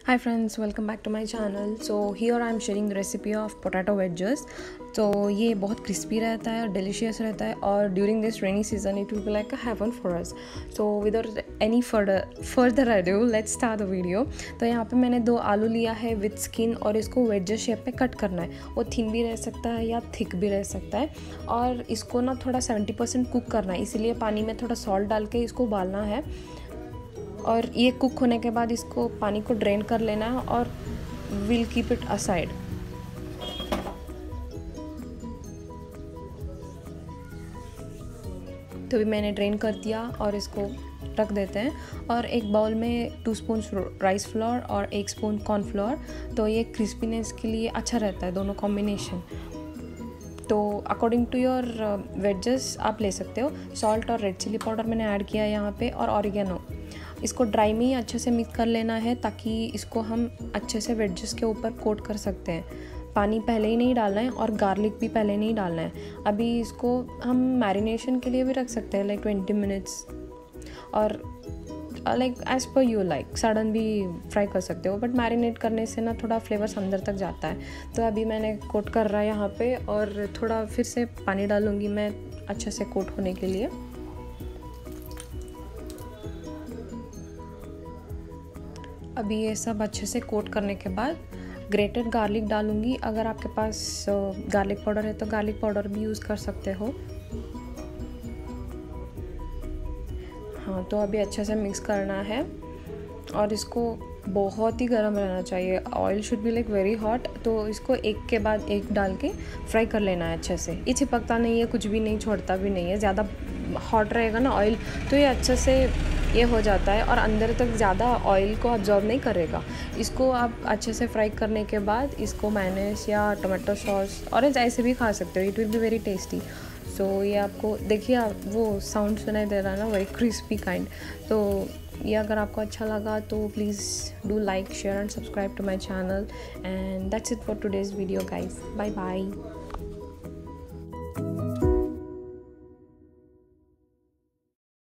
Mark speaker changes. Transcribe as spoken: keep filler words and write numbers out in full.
Speaker 1: Hi friends, welcome back to my channel. So here I am sharing the recipe of potato wedges. तो ये बहुत crispy रहता है और डिलीशियस रहता है और during this rainy season it will be like a heaven for us. So without any further further ado let's start the video. तो यहाँ पे मैंने दो आलू लिया है विथ स्किन और इसको वेजेस शेप में कट करना है. वो थिन भी रह सकता है या थिक भी रह सकता है और इसको ना थोड़ा सेवेंटी परसेंट कुक करना है, इसीलिए पानी में थोड़ा सॉल्ट डाल के इसको उबालना है. और ये कुक होने के बाद इसको पानी को ड्रेन कर लेना है और विल कीप इट असाइड. तो भी मैंने ड्रेन कर दिया और इसको रख देते हैं. और एक बाउल में टू स्पून राइस फ्लोर और एक स्पून कॉर्नफ्लोर. तो ये क्रिस्पीनेस के लिए अच्छा रहता है दोनों कॉम्बिनेशन. तो अकॉर्डिंग टू योर वेजेस आप ले सकते हो. सॉल्ट और रेड चिली पाउडर मैंने ऐड किया है यहाँ पे और ऑरिगेनो. इसको ड्राई में ही अच्छे से मिक्स कर लेना है ताकि इसको हम अच्छे से वेजेस के ऊपर कोट कर सकते हैं. पानी पहले ही नहीं डालना है और गार्लिक भी पहले नहीं डालना है. अभी इसको हम मैरिनेशन के लिए भी रख सकते हैं लाइक ट्वेंटी मिनट्स और like as per you like sudden भी फ्राई कर सकते हो. बट मैरिनेट करने से ना थोड़ा फ्लेवर्स अंदर तक जाता है. तो अभी मैंने कोट कर रहा है यहाँ पे और थोड़ा फिर से पानी डालूँगी मैं अच्छे से कोट होने के लिए. अभी ये सब अच्छे से कोट करने के बाद ग्रेटेड गार्लिक डालूँगी. अगर आपके पास गार्लिक पाउडर है तो गार्लिक पाउडर भी यूज़ कर सकते हो. हाँ, तो अभी अच्छे से मिक्स करना है और इसको बहुत ही गर्म रहना चाहिए. Oil should be like very hot. तो इसको एक के बाद एक डाल के फ्राई कर लेना है अच्छे से. ये चिपकता नहीं है, कुछ भी नहीं छोड़ता भी नहीं है. ज़्यादा हॉट रहेगा ना ऑयल तो ये अच्छे से ये हो जाता है और अंदर तक ज़्यादा ऑयल को अब्जॉर्ब नहीं करेगा. इसको आप अच्छे से फ्राई करने के बाद इसको मेयोनेज़ या टोमेटो सॉस और ऐसे भी खा सकते हो. It will be very tasty. So ये आपको देखिए आप वो साउंड सुनाई दे रहा है ना, वेरी क्रिस्पी काइंड. तो ये अगर आपको अच्छा लगा तो please do like share and subscribe to my channel. And that's it for today's video guys. Bye bye.